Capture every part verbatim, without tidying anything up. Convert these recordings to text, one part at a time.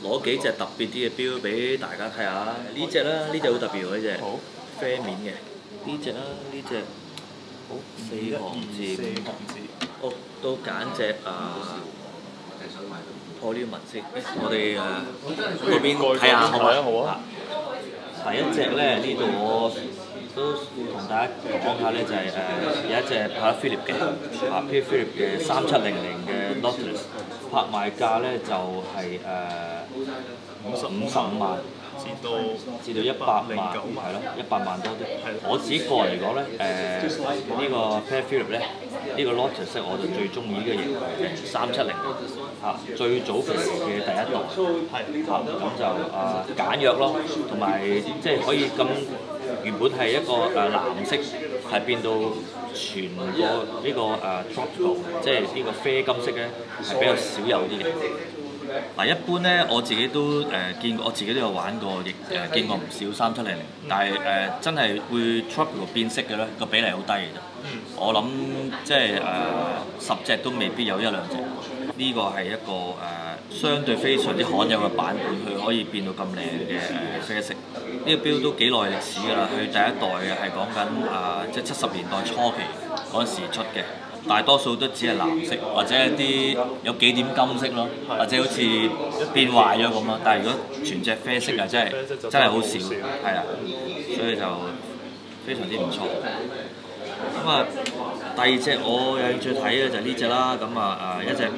攞幾隻特別啲嘅錶俾大家睇下。呢隻啦，呢隻好特別喎，呢隻好啡面嘅。呢隻啦，呢隻好四行字， 四行字。 哦，都揀隻啊破呢紋先。我哋誒嗰邊睇下好係啊，好嘛？ 啊。 第一隻咧，呢度我都同大家講下咧，就係、是、誒、呃、有一隻帕拉菲力嘅啊 P. Philip 嘅三七零零嘅 Nautilus， 拍賣價咧就係誒五十五十五萬至到至到一百萬，係咯，一百萬多啲。我自己個人嚟講咧，誒、呃這個、呢個 P. Philip 咧，呢、這個 Nautilus 我就最中意呢個型嘅三七零嚇，最早期嘅第一代嚇，咁就啊簡約咯，同埋即係可以咁原本係一個誒藍色，係變到全個呢個誒 tropical， 即係呢個啡金色咧係比較少有啲嘅。嗱，一般咧我自己都誒、呃、見過，我自己都有玩過，亦誒、呃、見過唔少三七零零，但係誒、呃、真係會 tropical 變色嘅咧，個比例好低嘅啫。我諗即係誒、呃、十隻都未必有一兩隻。呢個係一個誒、呃、相對非常之罕有嘅版本，佢可以變到咁靚嘅誒啡色。呢、這個錶都幾耐歷史㗎啦，佢第一代嘅係講緊啊，即係七十年代初期嗰陣時出嘅。大多數都只係藍色，或者一啲有幾點金色咯，或者好似變壞咗咁咯。但係如果全隻啡色啊，真係真係好少，係啊，所以就非常之唔錯。咁啊，第二隻我有興趣睇嘅就係呢隻啦。咁啊誒一隻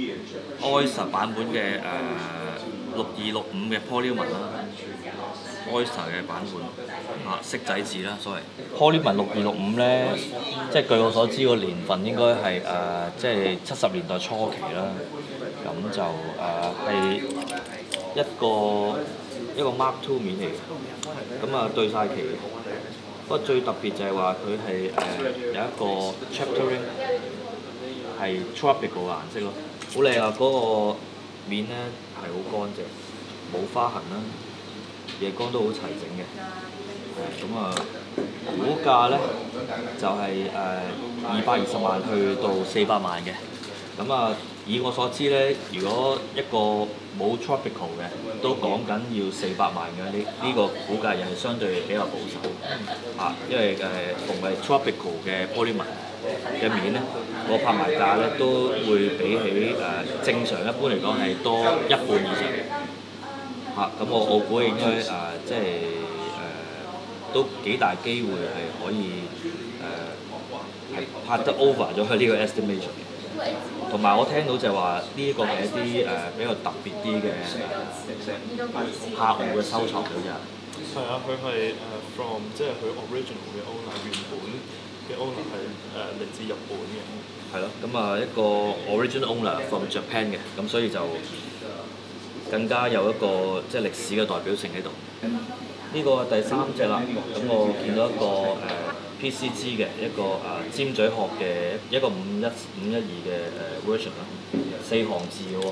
Oyster 版本嘅誒六二六五嘅 Polymer 啦 ，Oyster 嘅版本啊，色仔字啦，所謂 Polymer 六二六五咧，即係據我所知個年份應該係誒即係七十年代初期啦。咁就誒係、呃、一個一個 Mark Two 面嚟嘅，咁啊對晒期。不過最特別就係話佢係誒有一個 chapter ring 係 tropical 顏色咯，好靚啊！嗰、那個面咧係好乾淨，冇花痕啦，夜光都好齊整嘅。誒咁啊，股價咧就係誒二百二十萬去到四百萬嘅。咁啊，以我所知咧，如果一個冇 tropical 嘅，都講緊要四百萬嘅，呢呢、這個估計又係相對比較保守啊，因為誒同係 tropical 嘅 polymer 嘅面咧，個拍賣價咧都會比起誒、呃、正常一般嚟講係多一半以上嚇。咁、啊、我我估應該誒、呃、即係誒、呃、都幾大機會係可以誒係、呃、拍得 over 咗佢呢個 estimation 嘅。同埋我聽到就係話呢一個係一啲誒、呃、比較特別啲嘅客戶嘅收藏嚟㗎。 係啊，佢係誒 from 即係佢 original 嘅 owner 原本嘅 owner 係誒嚟自日本嘅。 係咯，咁啊一個 original owner from Japan 嘅，咁所以就更加有一個即係歷史嘅代表性喺度。呢、這個第三隻啦，咁我見到一個誒、呃、P C G 嘅一個誒、呃、尖嘴殼嘅一個五一五一二嘅誒 version 啦，四行字嘅喎。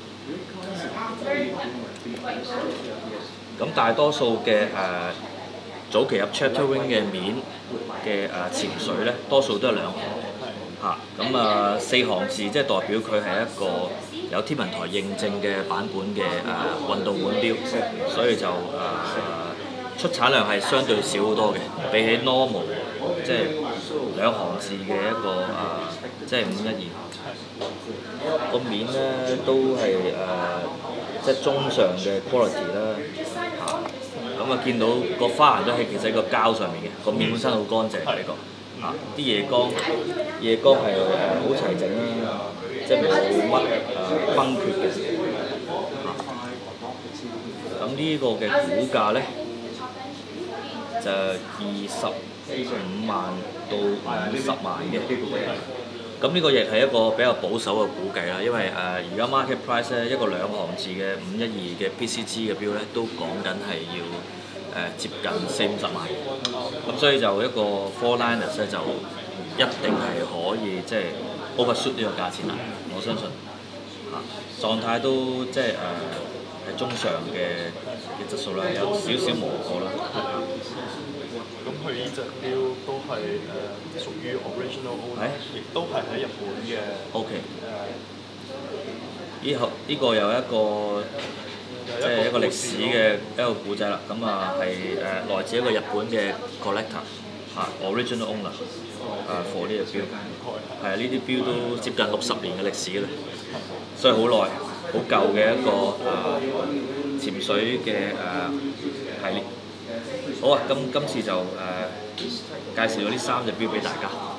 咁大多數嘅誒、呃、早期入 chapter ring 嘅面嘅誒潛水咧，多數都係兩行嚇。咁啊四行字即係代表佢係一個有天文台認證嘅版本嘅誒、呃、運動腕錶，所以就誒、呃、出產量係相對少好多嘅，比起 normal 即係兩行字嘅一個誒、呃、即係五一二個面咧都係誒、呃、即係中上嘅 quality 啦嚇。咁啊見到個花紋都係其實喺個膠上面嘅，個面本身好乾淨呢個嚇，啲夜光夜光係誒好齊整啦，即係冇乜誒崩缺嘅嚇。咁呢個嘅股價咧就二十五萬到五十萬嘅。咁呢個亦係一個比較保守嘅估計啦，因為誒而家 market price 咧一個兩行字嘅五一二嘅 P C G 嘅錶咧都講緊係要誒、呃、接近四五十萬，咁所以就一個 four liners 咧就一定係可以即係 overshoot 呢個價錢啦，我相信嚇、啊、狀態都即係誒係中上嘅嘅質素啦，有少少磨過啦。 咁佢呢隻錶都係誒、呃、屬於 original owner，亦都係喺日本嘅。 O K。 誒。 呢後呢個有一個即係一個歷史嘅一個古仔啦。咁啊係誒來自一個日本嘅 collector 嚇 original owner 誒 for 呢隻錶，係啊呢啲錶都接近六十年嘅歷史啦，所以好耐好舊嘅一個誒、呃、潛水嘅誒、呃、系列。好啊，咁今次就誒、呃、介紹咗呢三隻錶俾大家。